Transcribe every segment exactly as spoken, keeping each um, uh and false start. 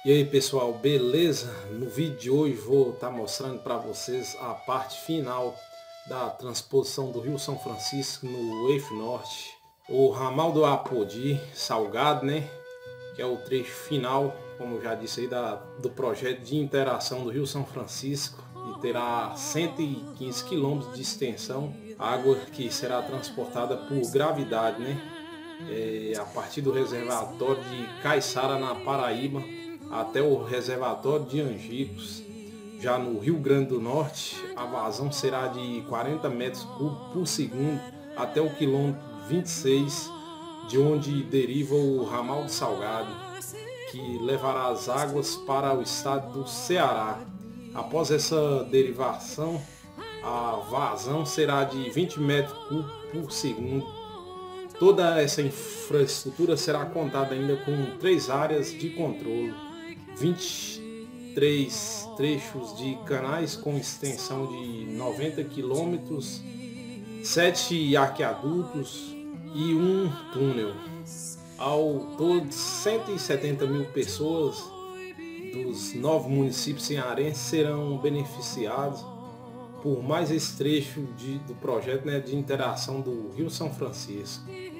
E aí pessoal, beleza? No vídeo de hoje vou estar mostrando para vocês a parte final da transposição do Rio São Francisco no eixo norte, o ramal do Apodi Salgado, né? Que é o trecho final, como eu já disse aí, da, do projeto de interação do Rio São Francisco, e terá cento e quinze quilômetros de extensão, água que será transportada por gravidade, né? É, a partir do reservatório de Caiçara, na Paraíba, até o reservatório de Angicos, já no Rio Grande do Norte. A vazão será de quarenta metros cúbicos por segundo até o quilômetro vinte e seis, de onde deriva o ramal do Salgado, que levará as águas para o estado do Ceará. Após essa derivação, a vazão será de vinte metros cúbicos por segundo. Toda essa infraestrutura será contada ainda com três áreas de controle, vinte e três trechos de canais com extensão de noventa quilômetros, sete arqueadutos e um túnel. Ao todo, cento e setenta mil pessoas dos nove municípios cearenses serão beneficiados por mais esse trecho de, do projeto, né, de interação do Rio São Francisco.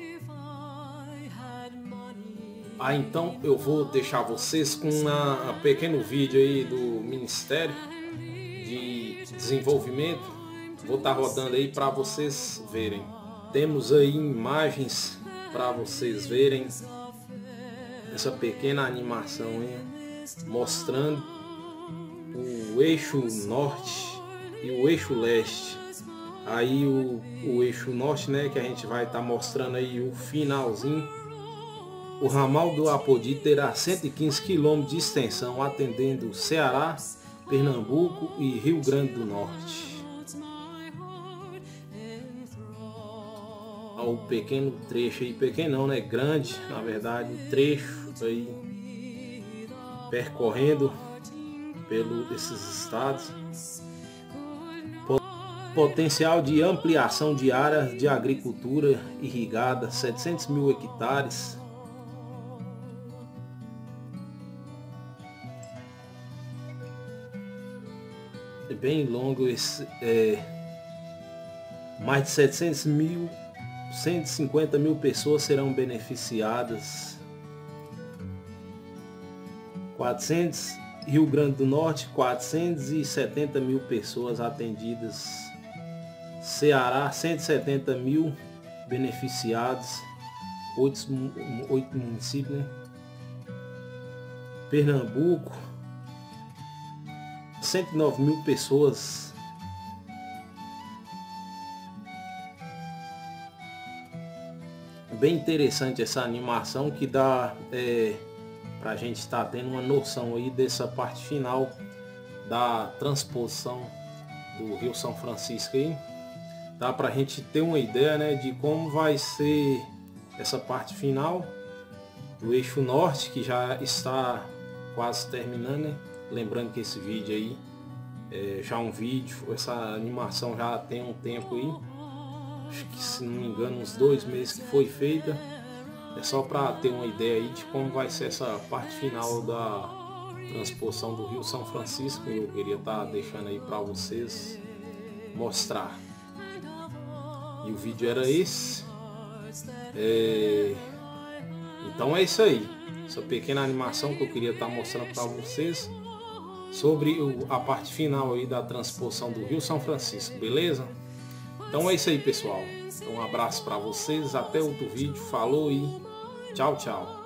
Ah, então eu vou deixar vocês com um pequeno vídeo aí do Ministério de Desenvolvimento. Vou estar rodando aí para vocês verem. Temos aí imagens para vocês verem essa pequena animação aí, mostrando o eixo norte e o eixo leste. Aí o, o eixo norte, né, que a gente vai estar mostrando aí o finalzinho. O ramal do Apodi terá cento e quinze quilômetros de extensão, atendendo Ceará, Pernambuco e Rio Grande do Norte. O pequeno trecho aí, pequeno não, né, grande, na verdade, o trecho aí percorrendo pelo esses estados. Potencial de ampliação de área de agricultura irrigada, setecentos mil hectares. É bem longo esse, é, mais de setecentos mil, cento e cinquenta mil pessoas serão beneficiadas. quatrocentos, Rio Grande do Norte, quatrocentos e setenta mil pessoas atendidas. Ceará, cento e setenta mil beneficiados, oito, oito municípios, né? Pernambuco, cento e nove mil pessoas. Bem interessante essa animação, que dá é, para a gente estar tendo uma noção aí dessa parte final da transposição do Rio São Francisco aí. Dá para a gente ter uma ideia, né, de como vai ser essa parte final do eixo norte, que já está quase terminando, né? Lembrando que esse vídeo aí é já um vídeo, essa animação já tem um tempo aí, acho que, se não me engano, uns dois meses que foi feita. É só para ter uma ideia aí de como vai ser essa parte final da transposição do Rio São Francisco. Eu queria estar deixando aí para vocês mostrar. E o vídeo era esse. É... Então é isso aí. Essa pequena animação que eu queria estar mostrando para vocês sobre o, a parte final aí da transposição do Rio São Francisco, beleza? Então é isso aí, pessoal. Um abraço para vocês, até outro vídeo. Falou e tchau, tchau.